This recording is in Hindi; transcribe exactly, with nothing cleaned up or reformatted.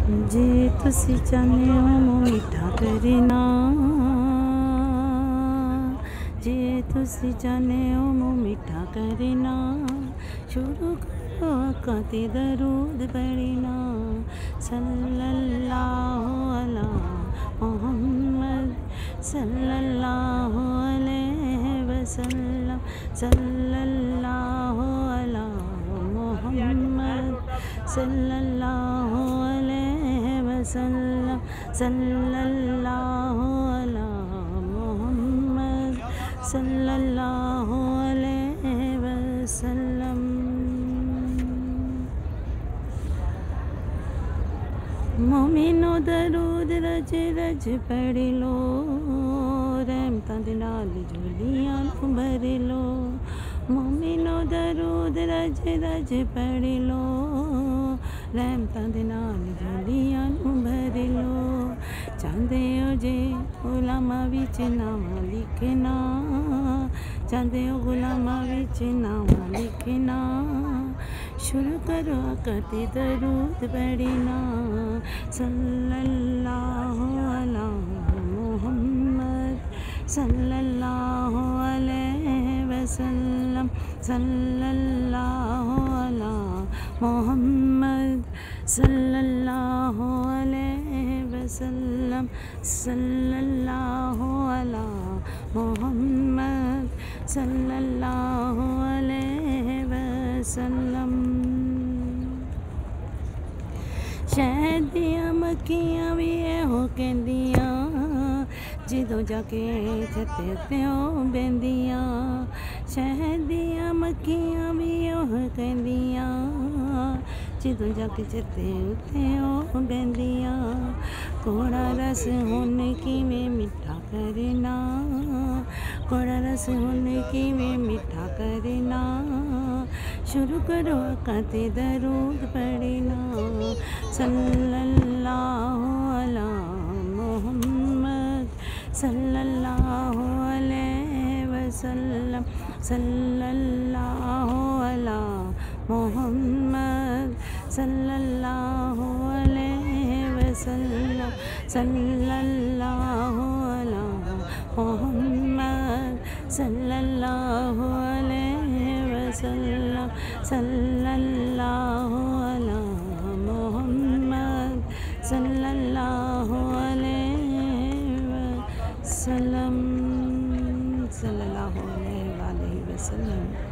जे तुसी चाहने हो मो मिठा करना, जे तुसी चाहने हो मो मिठा करना, शुरू करो आकाते दरूद पढ़ना। सल्लल्लाहु अला मोहम्मद सल्लल्लाहु अलैहि वसल्लम, सल्लल्लाहु अला मोहम्मद सल्लल्लाहु अलैहि वसल्लम, सल्लल्लाहु अला मोहम्मद सल्लल्लाहु अलैहि वसल्लम। मोमिनो दरूद रज रज पढ़ लो, रहमतां दे नाल झोलियां नूं भर लो। मोमिनो दरूद रज रज पढ़ लो, रहमतां दे नाल झोलियां नूं भर लो। चाहंदे हो जे गुलामां विच नावां लिखना, चाहंदे हो गुलामां विच नावां लिखना, शुरू करो आकाते दरूद पढ़ना। सल्लल्लाहु अला मोहम्मद सल्लल्लाहु अलैहि वसल्लम, सल्लल्लाहु अला मोहम्मद सल्लल्लाहु अलैहि वसल्लम, सल्लल्लाहु अला मोहम्मद सल्लल्लाहु अलैहि वसल्लम। शहद दियां मक्खियां भी इहो कहंदियां, जदों जाके छत्ते उत्ते ओ बहंदियां। शहद दियां मक्खियां भी इहो कहंदियां, जदों जाके छत्ते उत्ते ओ बहंदियां। कौड़ा रस हुन किवें मिठा करना, कौड़ा रस हुन किवें मिठा करना, शुरू करो आकाते दरूद पढ़ना। सल्लल्लाहु अला मोहम्मद सल्लल्लाहु अलैहि वसल्लम, सल्लल्लाहु अला मोहम्मद सल्लल्लाहु अलैहि वसल्लम, सल्लल्लाहु अला मोहम्मद सल्लल्लाहु अलैहि वसल्लम, सल्लल्लाहु अला मोहम्मद सल्लल्लाहु अलैहि वसल्लम, सल्लल्लाहु अलैहि वसल्लम।